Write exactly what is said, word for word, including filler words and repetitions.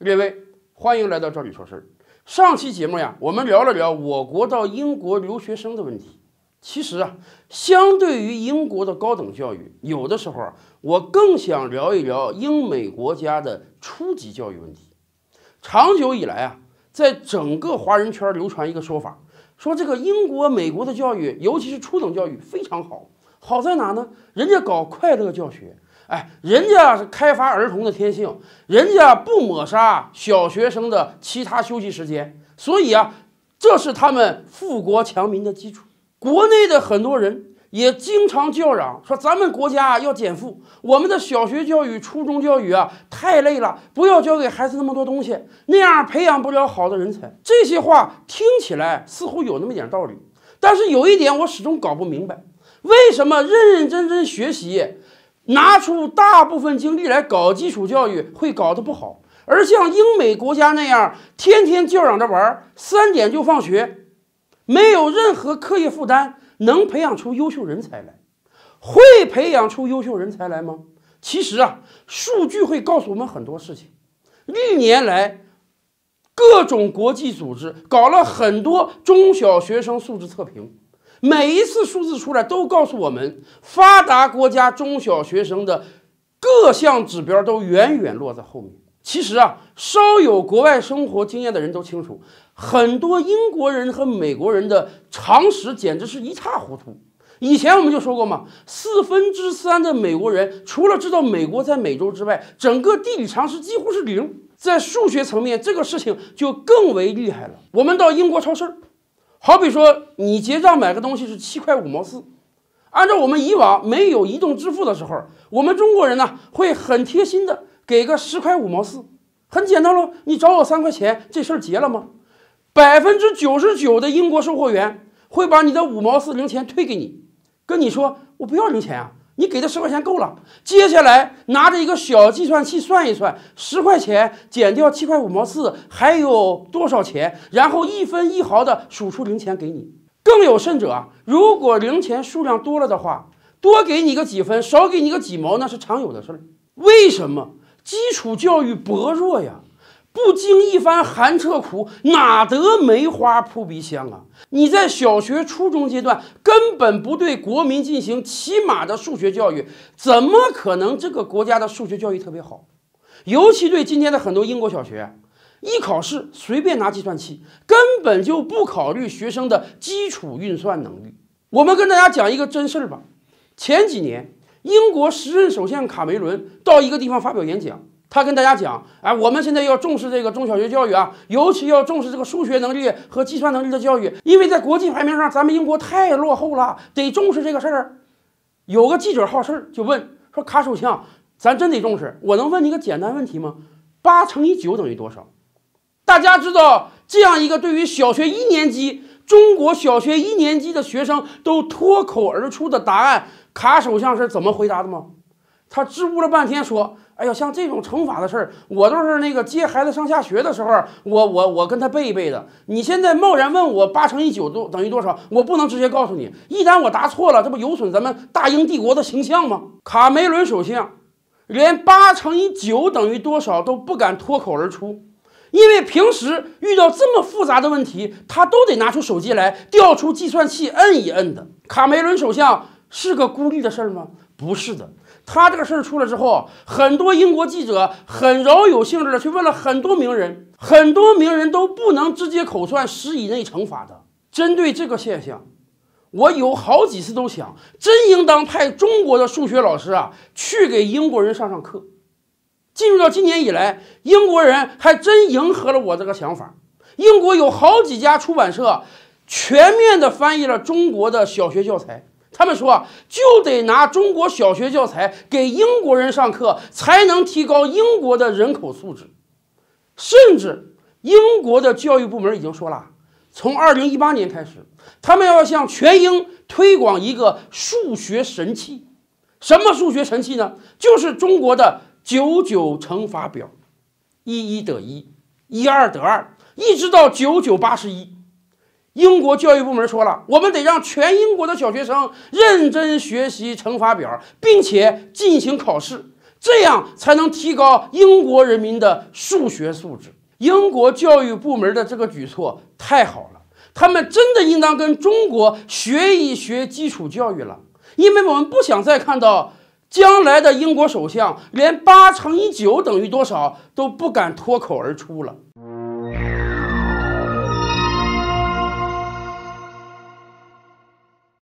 列位，欢迎来到这里说事儿。上期节目呀，我们聊了聊我国到英国留学生的问题。其实啊，相对于英国的高等教育，有的时候啊，我更想聊一聊英美国家的初级教育问题。长久以来啊，在整个华人圈流传一个说法，说这个英国、美国的教育，尤其是初等教育非常好。好在哪呢？人家搞快乐教学。哎，人家是开发儿童的天性，人家不抹杀小学生的其他休息时间，所以啊，这是他们富国强民的基础。国内的很多人也经常叫嚷说，咱们国家要减负，我们的小学教育、初中教育啊太累了，不要教给孩子那么多东西，那样培养不了好的人才。这些话听起来似乎有那么点道理，但是有一点我始终搞不明白，为什么认认真真学习，拿出大部分精力来搞基础教育会搞得不好，而像英美国家那样天天叫嚷着玩，三点就放学，没有任何课业负担，能培养出优秀人才来？会培养出优秀人才来吗？其实啊，数据会告诉我们很多事情。历年来，各种国际组织搞了很多中小学生素质测评，每一次数字出来都告诉我们，发达国家中小学生的各项指标都远远落在后面。其实啊，稍有国外生活经验的人都清楚，很多英国人和美国人的常识简直是一塌糊涂。以前我们就说过嘛，四分之三的美国人除了知道美国在美洲之外，整个地理常识几乎是零。在数学层面，这个事情就更为厉害了。我们到英国超市，好比说你结账买个东西是七块五毛四，按照我们以往没有移动支付的时候，我们中国人呢会很贴心的给个十块五毛四，很简单喽，你找我三块钱，这事儿结了吗？百分之九十九的英国售货员会把你的五毛四零钱退给你，跟你说我不要零钱啊，你给的十块钱够了。接下来拿着一个小计算器算一算，十块钱减掉七块五毛四还有多少钱，然后一分一毫的数出零钱给你。更有甚者啊，如果零钱数量多了的话，多给你个几分，少给你个几毛，那是常有的事儿。为什么？基础教育薄弱呀，不经一番寒彻骨，哪得梅花扑鼻香啊？你在小学、初中阶段根本不对国民进行起码的数学教育，怎么可能这个国家的数学教育特别好？尤其对今天的很多英国小学，一考试随便拿计算器，根本就不考虑学生的基础运算能力。我们跟大家讲一个真事儿吧。前几年，英国时任首相卡梅伦到一个地方发表演讲，他跟大家讲，哎，我们现在要重视这个中小学教育啊，尤其要重视这个数学能力和计算能力的教育，因为在国际排名上，咱们英国太落后了，得重视这个事儿。有个记者好事儿就问说，卡首相，咱真得重视，我能问你个简单问题吗？八乘以九等于多少？大家知道这样一个对于小学一年级中国小学一年级的学生都脱口而出的答案，卡首相是怎么回答的吗？他支吾了半天说，哎呀，像这种乘法的事儿，我都是那个接孩子上下学的时候，我我我跟他背一背的。你现在贸然问我八乘以九都等于多少，我不能直接告诉你，一旦我答错了，这不有损咱们大英帝国的形象吗？卡梅伦首相连八乘以九等于多少都不敢脱口而出，因为平时遇到这么复杂的问题，他都得拿出手机来调出计算器摁一摁的。卡梅伦首相是个孤立的事儿吗？不是的。他这个事儿出来之后，很多英国记者很饶有兴致的去问了很多名人，很多名人都不能直接口算十以内乘法的。针对这个现象，我有好几次都想，真应当派中国的数学老师啊去给英国人上上课。进入到今年以来，英国人还真迎合了我这个想法。英国有好几家出版社全面的翻译了中国的小学教材。他们说，就得拿中国小学教材给英国人上课，才能提高英国的人口素质。甚至英国的教育部门已经说了，从二零一八年开始，他们要向全英推广一个数学神器。什么数学神器呢？就是中国的九九乘法表，一一得一，一二得二，一直到九九八十一。英国教育部门说了，我们得让全英国的小学生认真学习乘法表，并且进行考试。 这样才能提高英国人民的数学素质。英国教育部门的这个举措太好了，他们真的应当跟中国学一学基础教育了，因为我们不想再看到将来的英国首相连八乘以九等于多少都不敢脱口而出了。